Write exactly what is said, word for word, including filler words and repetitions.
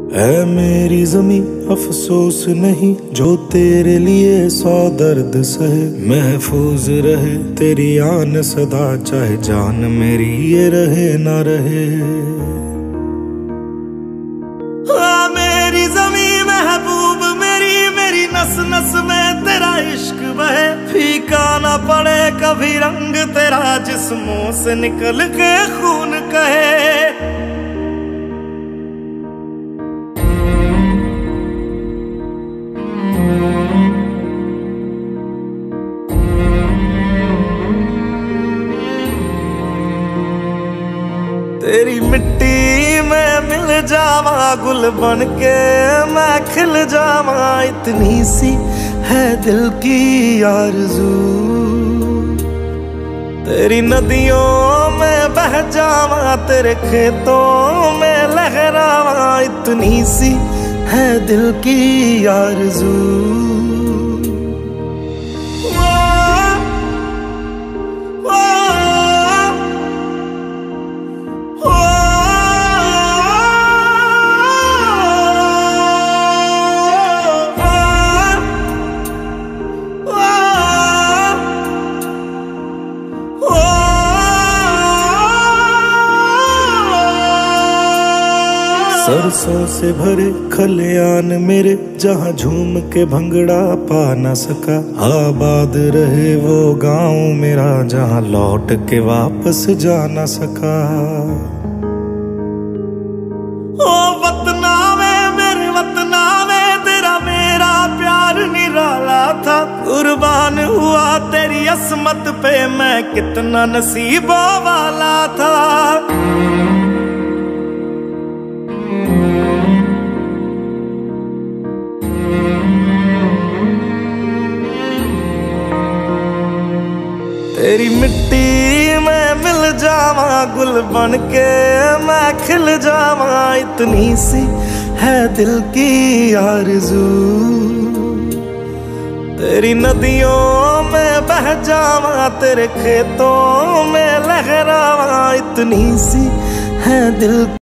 है मेरी ज़मीं अफसोस नहीं जो तेरे लिए सौ दर्द सहे। महफूज रहे तेरी आन सदा चाहे जान मेरी ये रहे ना रहे। हाँ मेरी ज़मीं महबूब मेरी मेरी नस नस में तेरा इश्क बहे। फीका ना पड़े कभी रंग तेरा जिस्मों से निकल के खून कहे। तेरी मिट्टी में मिल जावा गुल बन के मैं खिल जावा। इतनी सी है दिल की आरज़ू। तेरी नदियों में बह जावा तेरे खेतों में लहरावा। इतनी सी है दिल की आरज़ू। सरसों से भरे खलियान मेरे जहाँ झूम के भंगड़ा पा न सका। आबाद रहे वो गांव मेरा जहाँ लौट के वापस जा न सका। ओ वतना में मेरे वतना में तेरा मेरा प्यार निराला था। कुर्बान हुआ तेरी अस्मत पे मैं कितना नसीबों वाला था। तेरी मिट्टी में मिल जावा गुल बन के मैं खिल जावा। इतनी सी है दिल की आरज़ू। तेरी नदियों में बह जावा तेरे खेतों में लहरावा। इतनी सी है दिल